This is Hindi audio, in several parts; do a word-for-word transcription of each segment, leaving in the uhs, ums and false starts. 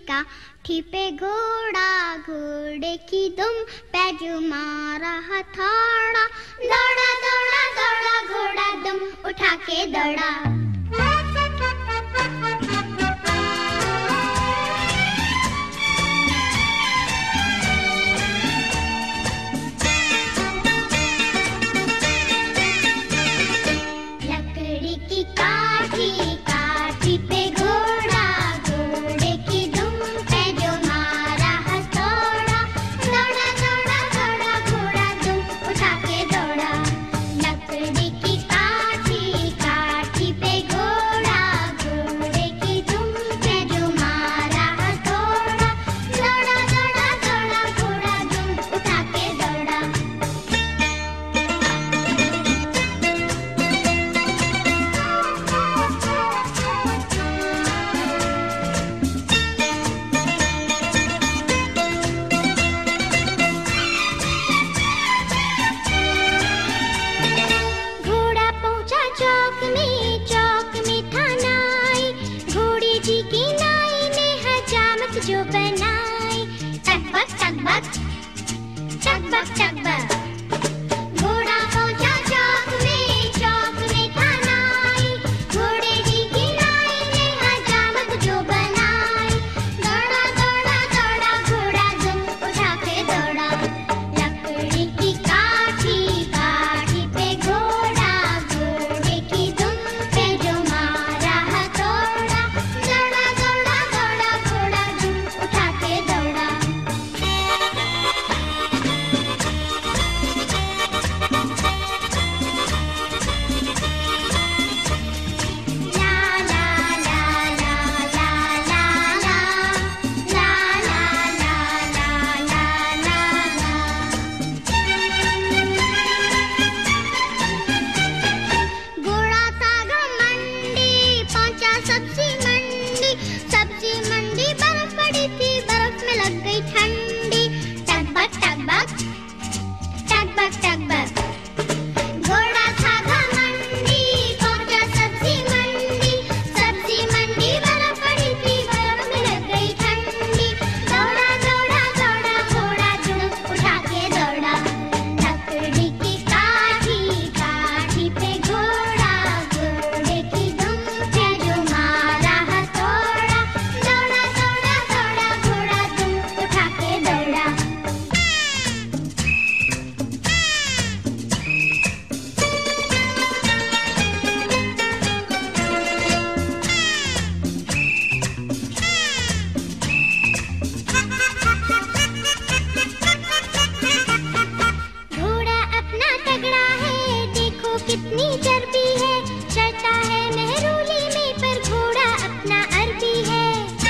काठी पे घोड़ा, घोड़े की दुम पे जो मारा हथौड़ा। दौड़ा दौड़ा दौड़ा घोड़ा दुम उठा के दौड़ा। जो बनाई टकबक टकबक टकबक टकबक। घोड़ा पहुंचा चौक में, चौक में खाना आई, घोड़े जी की नाई ने हजामत जो बनाई। दौड़ा दौड़ा दौड़ा घोड़ा दुम उठा के दौड़ा। लकड़ी की काठी, काठी पे घोड़ा, घोड़े की दुम पे जो मारा हथौड़ा। दौड़ा दौड़ा दौड़ा घोड़ा दुम उठा के दौड़ा। घोड़ा था घमंडी, पहुंचा सब्जी मंडी, सब्जी मंडी बर्फ पड़ी थी, बर्फ में लग गई ठंडी। टकबक टकबक टकबक टकबक। घोड़ा था घमंडी, पहुंचा सब्जी मंडी, सब्जी मंडी बर्फ पड़ी थी, बर्फ में लग गई ठंडी। दौड़ा दौड़ा दौड़ा घोड़ा दुम उठा के दौड़ा। लकड़ी की काठी, काठी पे घोड़ा, घोड़े की दुम पे जो मारा हथौड़ा। दौड़ा दौड़ा दौड़ा घोड़ा दुम उठा के दौड़ा। घोड़ा अपना तगड़ा है, देखो कितनी चर्बी है, चढ़ता है मेहरूली में पर घोड़ा अपना अरबी है।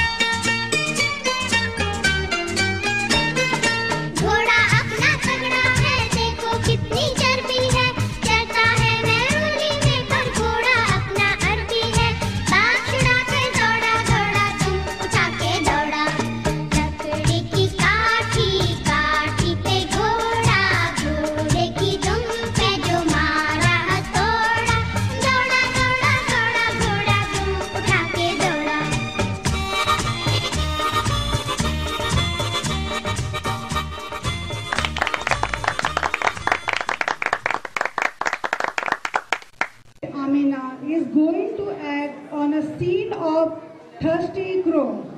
घोड़ा अपना तगड़ा है, देखो कितनी चर्बी है, चढ़ता है मेहरूली में पर घोड़ा अपना अरबी है। बात छुड़ा के दौड़ा, दौड़ा दुम उठा के दौड़ा। लकड़ी की काठी, काठी पे घोड़ा, घोड़े की दुम पे जो मारा हथौड़ा। दौड़ा दौड़ा दौड़ा घोड़ा दुम उठा के दौड़ा। Amina is going to act on a scene of Thirsty Crow.